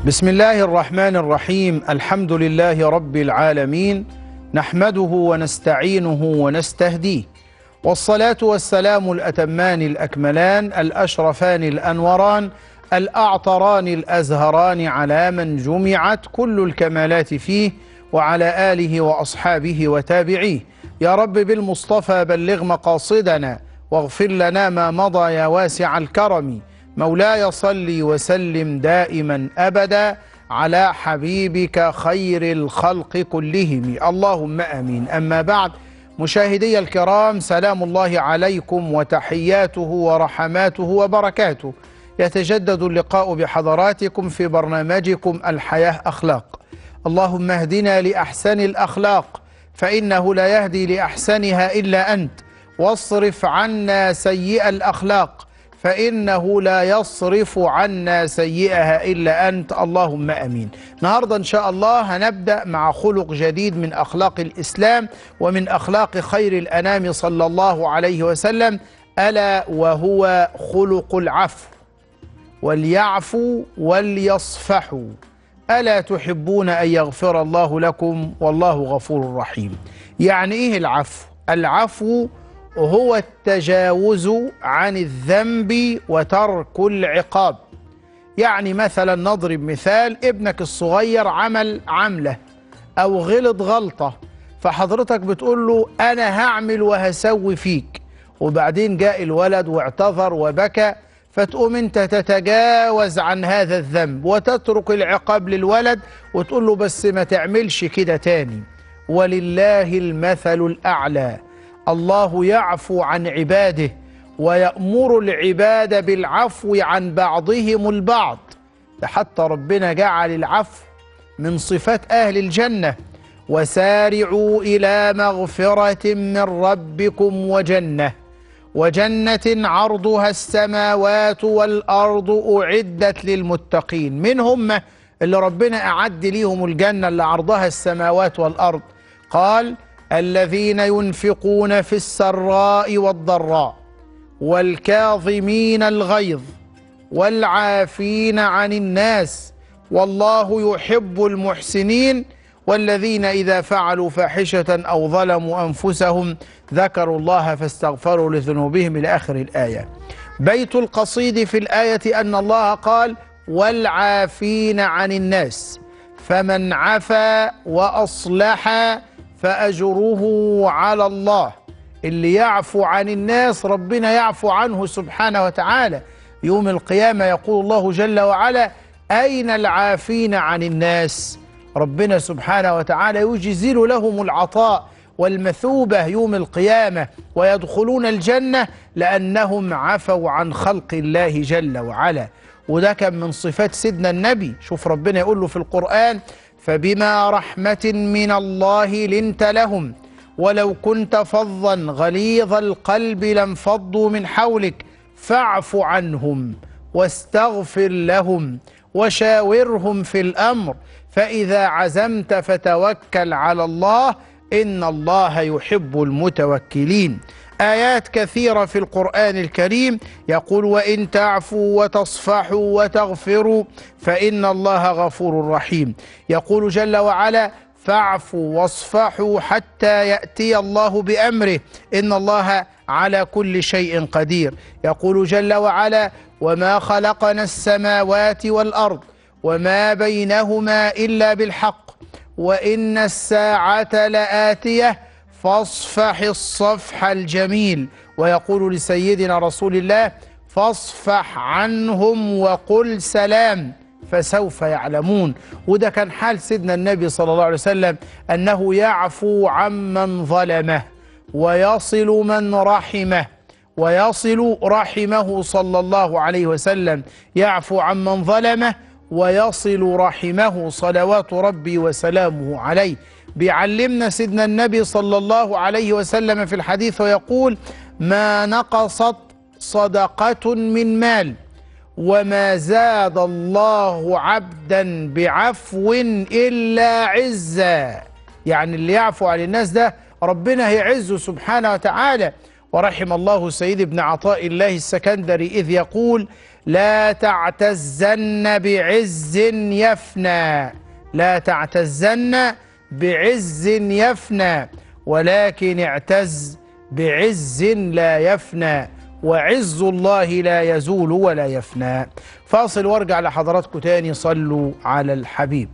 بسم الله الرحمن الرحيم. الحمد لله رب العالمين، نحمده ونستعينه ونستهديه، والصلاة والسلام الأتمان الأكملان الأشرفان الأنوران الأعطران الأزهران على من جمعت كل الكمالات فيه، وعلى آله وأصحابه وتابعيه. يا رب بالمصطفى بلغ مقاصدنا واغفر لنا ما مضى يا واسع الكرم. مولاي صل وسلم دائما أبدا على حبيبك خير الخلق كلهم، اللهم آمين. أما بعد، مشاهدي الكرام، سلام الله عليكم وتحياته ورحماته وبركاته. يتجدد اللقاء بحضراتكم في برنامجكم الحياة أخلاق. اللهم اهدنا لأحسن الأخلاق، فإنه لا يهدي لأحسنها إلا أنت، واصرف عنا سيئ الأخلاق، فإنه لا يصرف عنا سيئها إلا أنت، اللهم أمين. النهاردة إن شاء الله هنبدأ مع خلق جديد من أخلاق الإسلام ومن أخلاق خير الأنام صلى الله عليه وسلم، ألا وهو خلق العفو. وليعفوا وليصفحوا، ألا تحبون أن يغفر الله لكم والله غفور رحيم. يعني إيه العفو؟ العفو هو التجاوز عن الذنب وترك العقاب. يعني مثلا نضرب مثال، ابنك الصغير عمل عملة أو غلط غلطة، فحضرتك بتقول له أنا هعمل وهسوي فيك، وبعدين جاء الولد واعتذر وبكى، فتقوم انت تتجاوز عن هذا الذنب وتترك العقاب للولد وتقول له بس ما تعملش كده تاني. ولله المثل الأعلى. الله يعفو عن عباده ويأمر العباد بالعفو عن بعضهم البعض، حتى ربنا جعل العفو من صفات أهل الجنة: وسارعوا إلى مغفرة من ربكم وجنة عرضها السماوات والأرض أعدت للمتقين. من هم اللي ربنا أعد ليهم الجنة اللي عرضها السماوات والأرض؟ قال: الذين ينفقون في السراء والضراء والكاظمين الغيظ والعافين عن الناس والله يحب المحسنين، والذين إذا فعلوا فاحشة أو ظلموا أنفسهم ذكروا الله فاستغفروا لذنوبهم، إلى آخر الآية. بيت القصيد في الآية أن الله قال: والعافين عن الناس، فمن عفا وأصلح فأجره على الله. اللي يعفو عن الناس ربنا يعفو عنه سبحانه وتعالى. يوم القيامة يقول الله جل وعلا: أين العافين عن الناس؟ ربنا سبحانه وتعالى يجزل لهم العطاء والمثوبة يوم القيامة، ويدخلون الجنة لأنهم عفوا عن خلق الله جل وعلا. وده كان من صفات سيدنا النبي. شوف ربنا يقول له في القرآن: فبما رحمة من الله لنت لهم ولو كنت فظا غليظ القلب لانفضوا من حولك فاعف عنهم واستغفر لهم وشاورهم في الأمر فإذا عزمت فتوكل على الله إن الله يحب المتوكلين. آيات كثيرة في القرآن الكريم يقول: وإن تعفوا وتصفحوا وتغفروا فإن الله غفور رحيم. يقول جل وعلا: فاعفوا واصفحوا حتى يأتي الله بأمره إن الله على كل شيء قدير. يقول جل وعلا: وما خلقنا السماوات والأرض وما بينهما إلا بالحق وإن الساعة لآتية فاصفح الصفح الجميل. ويقول لسيدنا رسول الله: فاصفح عنهم وقل سلام فسوف يعلمون. وده كان حال سيدنا النبي صلى الله عليه وسلم، أنه يعفو عمن ظلمه ويصل من رحمه، ويصل رحمه صلى الله عليه وسلم، يعفو عمن ظلمه ويصل رحمه صلوات ربي وسلامه عليه. بيعلمنا سيدنا النبي صلى الله عليه وسلم في الحديث ويقول: ما نقصت صدقة من مال وما زاد الله عبدا بعفو إلا عزا. يعني اللي يعفو عن الناس ده ربنا هيعزه سبحانه وتعالى. ورحم الله سيد ابن عطاء الله السكندري إذ يقول: لا تعتزن بعز يفنى، لا تعتزن بعز يفنى، ولكن اعتز بعز لا يفنى، وعز الله لا يزول ولا يفنى. فاصل وارجع لحضراتكم تاني. صلوا على الحبيب.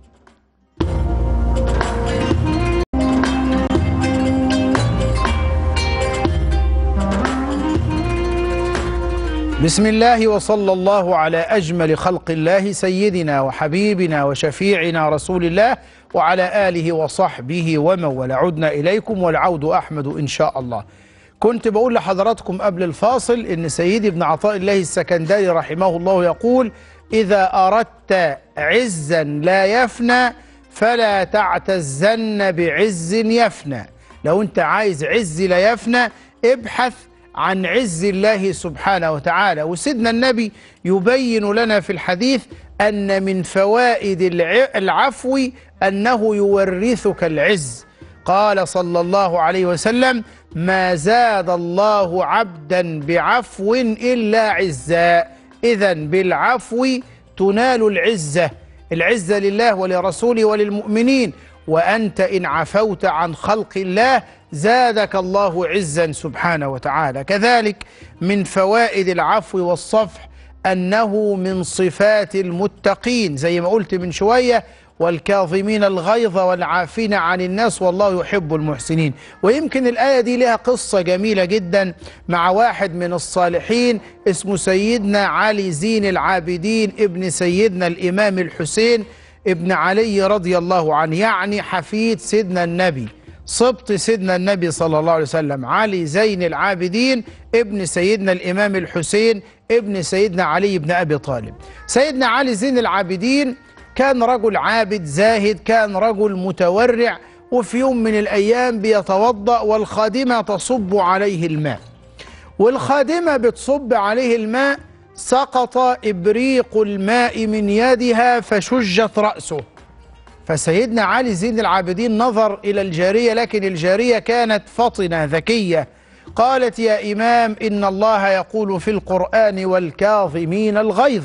بسم الله وصلى الله على أجمل خلق الله سيدنا وحبيبنا وشفيعنا رسول الله وعلى آله وصحبه ومن والاه. عدنا إليكم والعود أحمد إن شاء الله. كنت بقول لحضراتكم قبل الفاصل إن سيدي ابن عطاء الله السكندري رحمه الله يقول: إذا أردت عزا لا يفنى فلا تعتزن بعز يفنى. لو أنت عايز عز لا يفنى ابحث عن عز الله سبحانه وتعالى. وسيدنا النبي يبين لنا في الحديث أن من فوائد العفو أنه يورثك العز. قال صلى الله عليه وسلم: ما زاد الله عبدا بعفو إلا عزا. إذن بالعفو تنال العزة، العزة لله ولرسوله وللمؤمنين. وأنت إن عفوت عن خلق الله زادك الله عزا سبحانه وتعالى. كذلك من فوائد العفو والصفح أنه من صفات المتقين زي ما قلت من شوية: والكاظمين الغيظ والعافين عن الناس والله يحب المحسنين. ويمكن الآية دي لها قصة جميلة جدا مع واحد من الصالحين اسمه سيدنا علي زين العابدين ابن سيدنا الإمام الحسين ابن علي رضي الله عنه، يعني حفيد سيدنا النبي، صبت سيدنا النبي صلى الله عليه وسلم، علي زين العابدين ابن سيدنا الإمام الحسين ابن سيدنا علي بن أبي طالب. سيدنا علي زين العابدين كان رجل عابد زاهد، كان رجل متورع. وفي يوم من الأيام بيتوضأ والخادمة تصب عليه الماء، والخادمة بتصب عليه الماء، سقط إبريق الماء من يدها فشجت رأسه. فسيدنا علي زين العابدين نظر إلى الجارية، لكن الجارية كانت فطنة ذكية. قالت: يا إمام، إن الله يقول في القرآن: والكاظمين الغيظ.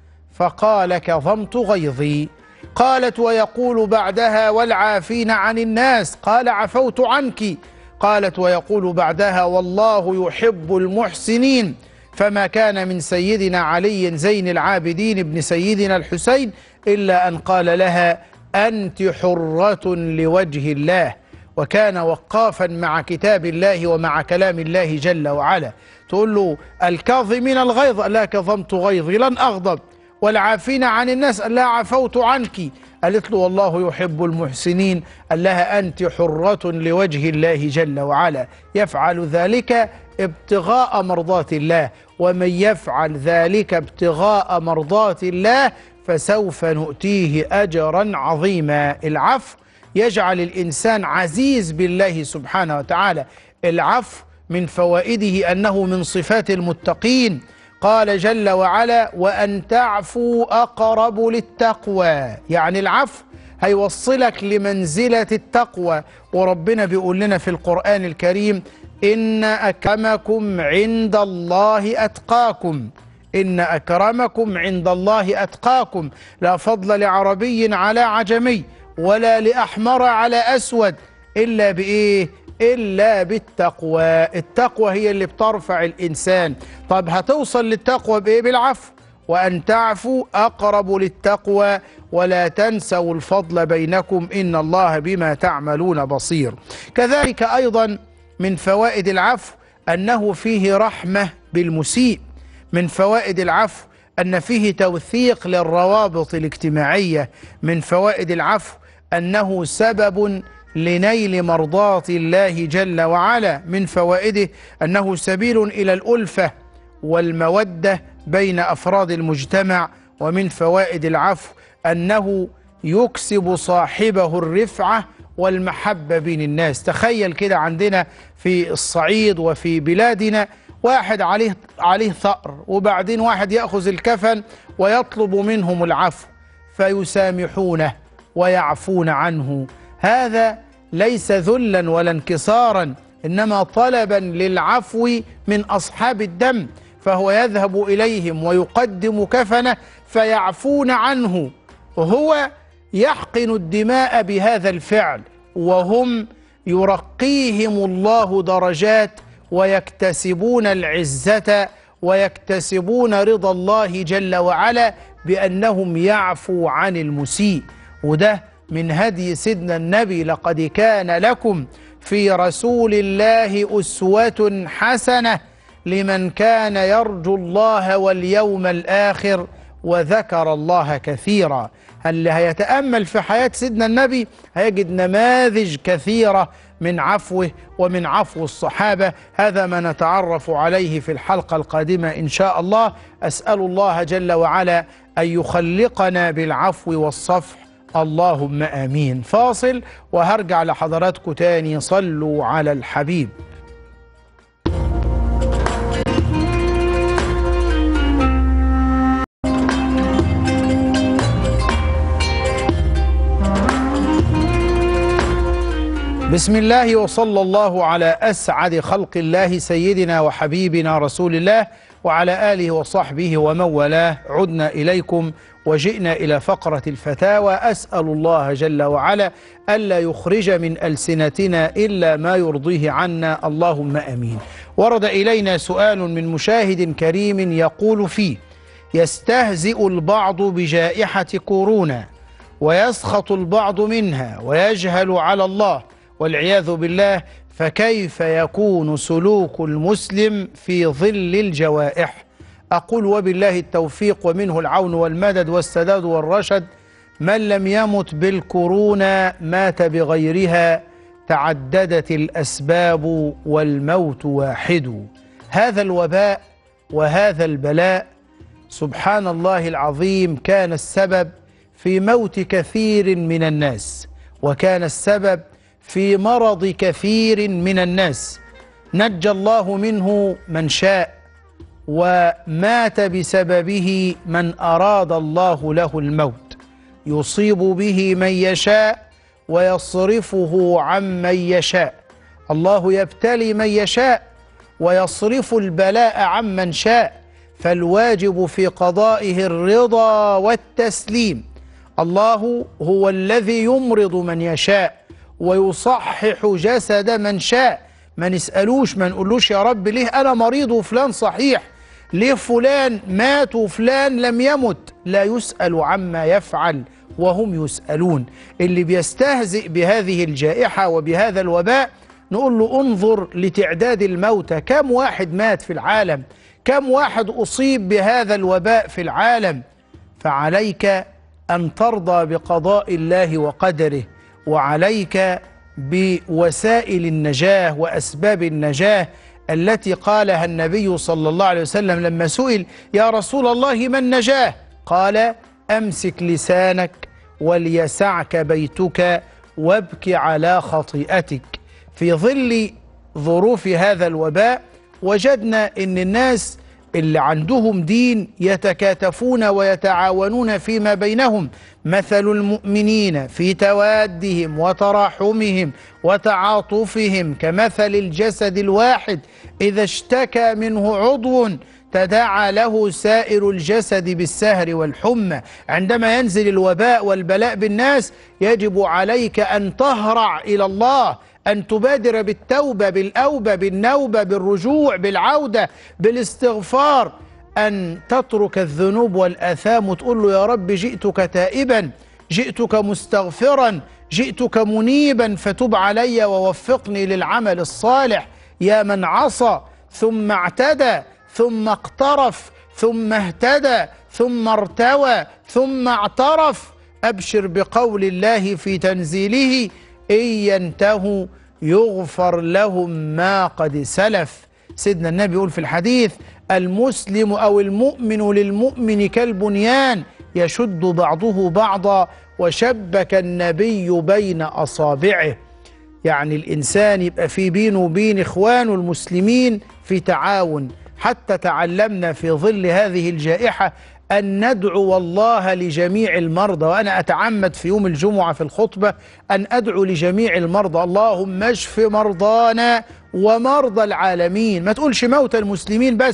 فقال: كظمت غيظي. قالت: ويقول بعدها: والعافين عن الناس. قال: عفوت عنك. قالت: ويقول بعدها: والله يحب المحسنين. فما كان من سيدنا علي زين العابدين ابن سيدنا الحسين إلا أن قال لها: أنت حرة لوجه الله. وكان وقافا مع كتاب الله ومع كلام الله جل وعلا. تقول له: الكاظمين الغيظ، لا كظمت غيظي لن أغضب. والعافين عن الناس، لا عفوت عنك. قالت له: والله يحب المحسنين. قال لها: أنت حرة لوجه الله جل وعلا. يفعل ذلك ابتغاء مرضات الله، ومن يفعل ذلك ابتغاء مرضات الله فسوف نؤتيه أجرا عظيما. العفو يجعل الإنسان عزيز بالله سبحانه وتعالى. العفو من فوائده أنه من صفات المتقين. قال جل وعلا: وأن تعفوا أقرب للتقوى. يعني العفو هيوصلك لمنزلة التقوى. وربنا بيقول لنا في القرآن الكريم: إن أكرمكم عند الله أتقاكم. إن أكرمكم عند الله أتقاكم. لا فضل لعربي على عجمي ولا لأحمر على أسود إلا بإيه؟ إلا بالتقوى. التقوى هي اللي بترفع الإنسان. طب هتوصل للتقوى بإيه؟ بالعفو. وأن تعفوا أقرب للتقوى ولا تنسوا الفضل بينكم إن الله بما تعملون بصير. كذلك أيضا من فوائد العفو أنه فيه رحمة بالمسيء. من فوائد العفو أن فيه توثيق للروابط الاجتماعية. من فوائد العفو أنه سبب لنيل مرضات الله جل وعلا. من فوائده أنه سبيل إلى الألفة والمودة بين أفراد المجتمع. ومن فوائد العفو أنه يكسب صاحبه الرفعة والمحبة بين الناس. تخيل كده عندنا في الصعيد وفي بلادنا واحد عليه ثأر، وبعدين واحد يأخذ الكفن ويطلب منهم العفو فيسامحونه ويعفون عنه. هذا ليس ذلا ولا انكسارا، إنما طلبا للعفو من أصحاب الدم. فهو يذهب إليهم ويقدم كفنه فيعفون عنه، هو يحقن الدماء بهذا الفعل، وهم يرقيهم الله درجات ويكتسبون العزة ويكتسبون رضا الله جل وعلا بأنهم يعفوا عن المسيء. وده من هدي سيدنا النبي: لقد كان لكم في رسول الله أسوة حسنة لمن كان يرجو الله واليوم الآخر وذكر الله كثيرا. اللي هيتأمل في حياة سيدنا النبي هيجد نماذج كثيرة من عفوه ومن عفو الصحابة. هذا ما نتعرف عليه في الحلقة القادمة إن شاء الله. أسأل الله جل وعلا أن يخلقنا بالعفو والصفح، اللهم آمين. فاصل وهرجع لحضراتكم تاني. صلوا على الحبيب. بسم الله وصلى الله على أسعد خلق الله سيدنا وحبيبنا رسول الله وعلى آله وصحبه ومن والاه. عدنا إليكم وجئنا إلى فقرة الفتاوى. أسأل الله جل وعلا ألا يخرج من ألسنتنا إلا ما يرضيه عنا، اللهم آمين. ورد إلينا سؤال من مشاهد كريم يقول فيه: يستهزئ البعض بجائحة كورونا ويسخط البعض منها ويجهل على الله والعياذ بالله، فكيف يكون سلوك المسلم في ظل الجوائح؟ أقول وبالله التوفيق ومنه العون والمدد والسداد والرشد: من لم يمت بالكورونا مات بغيرها، تعددت الأسباب والموت واحد. هذا الوباء وهذا البلاء سبحان الله العظيم كان السبب في موت كثير من الناس، وكان السبب في مرض كثير من الناس. نجى الله منه من شاء، ومات بسببه من أراد الله له الموت. يصيب به من يشاء ويصرفه عمن يشاء. الله يبتلي من يشاء ويصرف البلاء عمن شاء، فالواجب في قضائه الرضا والتسليم. الله هو الذي يمرض من يشاء ويصحح جسد من شاء. ما نسألوش، ما نقولوش يا رب ليه أنا مريض وفلان صحيح، ليه فلان مات وفلان لم يمت. لا يسأل عما يفعل وهم يسألون. اللي بيستهزئ بهذه الجائحة وبهذا الوباء نقول له انظر لتعداد الموتى، كم واحد مات في العالم، كم واحد أصيب بهذا الوباء في العالم. فعليك أن ترضى بقضاء الله وقدره، وعليك بوسائل النجاة وأسباب النجاة التي قالها النبي صلى الله عليه وسلم لما سئل: يا رسول الله ما النجاة؟ قال: أمسك لسانك وليسعك بيتك وابك على خطيئتك. في ظل ظروف هذا الوباء وجدنا أن الناس اللي عندهم دين يتكاتفون ويتعاونون فيما بينهم. مثل المؤمنين في توادهم وتراحمهم وتعاطفهم كمثل الجسد الواحد إذا اشتكى منه عضو تداعى له سائر الجسد بالسهر والحمى. عندما ينزل الوباء والبلاء بالناس يجب عليك أن تهرع إلى الله، أن تبادر بالتوبة، بالأوبة، بالنوبة، بالرجوع، بالعودة، بالاستغفار، أن تترك الذنوب والآثام وتقول له: يا رب جئتك تائبا، جئتك مستغفرا، جئتك منيبا، فتب علي ووفقني للعمل الصالح. يا من عصى ثم اعتدى ثم اقترف ثم اهتدى ثم ارتوى ثم اعترف، أبشر بقول الله في تنزيله: إن ينتهوا يغفر لهم ما قد سلف. سيدنا النبي يقول في الحديث: المسلم أو المؤمن للمؤمن كالبنيان يشد بعضه بعضا وشبك النبي بين أصابعه. يعني الإنسان يبقى في بينه وبين إخوانه المسلمين في تعاون. حتى تعلمنا في ظل هذه الجائحة أن ندعو الله لجميع المرضى، وأنا أتعمد في يوم الجمعة في الخطبة أن أدعو لجميع المرضى: اللهم اشف مرضانا ومرضى العالمين. ما تقولش موتى المسلمين بس،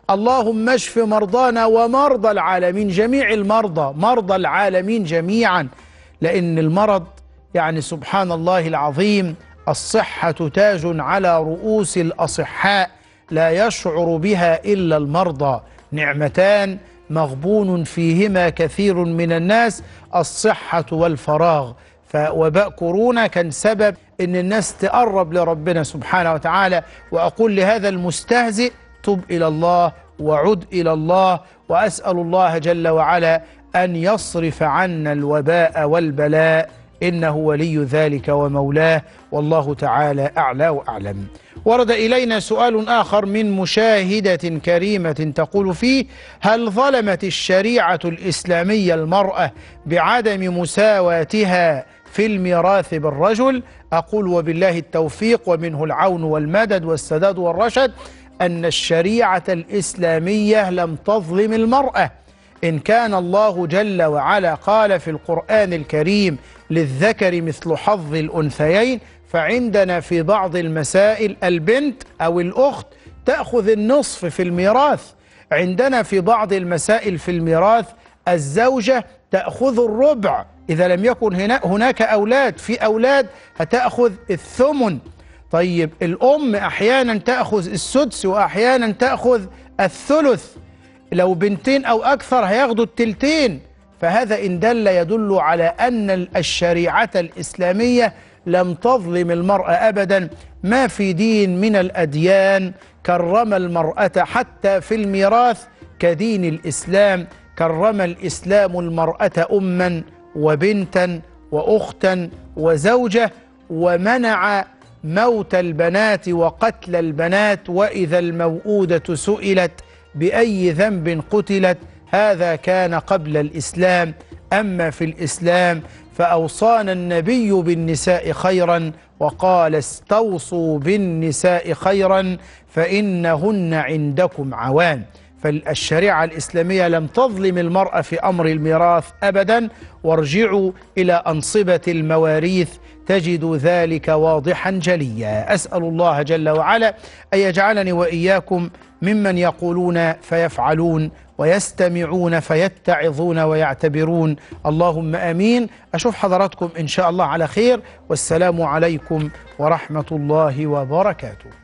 اللهم اشف مرضانا ومرضى العالمين، جميع المرضى، مرضى العالمين جميعا، لأن المرض يعني سبحان الله العظيم الصحة تاج على رؤوس الأصحاء لا يشعر بها إلا المرضى، نعمتان مغبون فيهما كثير من الناس، الصحة والفراغ. فوباء كورونا كان سبب ان الناس تقرب لربنا سبحانه وتعالى. واقول لهذا المستهزئ تب الى الله وعد الى الله، واسال الله جل وعلا ان يصرف عنا الوباء والبلاء، انه ولي ذلك ومولاه، والله تعالى اعلى واعلم. ورد الينا سؤال اخر من مشاهده كريمه تقول فيه: هل ظلمت الشريعه الاسلاميه المراه بعدم مساواتها في الميراث بالرجل؟ أقول وبالله التوفيق ومنه العون والمدد والسداد والرشد أن الشريعة الإسلامية لم تظلم المرأة. إن كان الله جل وعلا قال في القرآن الكريم: للذكر مثل حظ الأنثيين، فعندنا في بعض المسائل البنت أو الأخت تأخذ النصف في الميراث، عندنا في بعض المسائل في الميراث الزوجة تأخذ الربع إذا لم يكن هناك أولاد، في أولاد هتأخذ الثمن. طيب الأم أحيانا تأخذ السدس وأحيانا تأخذ الثلث، لو بنتين أو أكثر هياخدوا التلتين. فهذا إن دل يدل على أن الشريعة الإسلامية لم تظلم المرأة أبدا. ما في دين من الأديان كرم المرأة حتى في الميراث كدين الإسلام. كرم الإسلام المرأة أما وبنتا وأختا وزوجة، ومنع موت البنات وقتل البنات، وإذا الموءودة سئلت بأي ذنب قتلت. هذا كان قبل الإسلام. أما في الإسلام فأوصانا النبي بالنساء خيرا، وقال: استوصوا بالنساء خيرا فإنهن عندكم عوان. فالشريعة الإسلامية لم تظلم المرأة في أمر الميراث أبدا. وارجعوا إلى أنصبة المواريث تجد ذلك واضحا جليا. أسأل الله جل وعلا أن يجعلني وإياكم ممن يقولون فيفعلون ويستمعون فيتعظون ويعتبرون. اللهم آمين. أشوف حضراتكم إن شاء الله على خير، والسلام عليكم ورحمة الله وبركاته.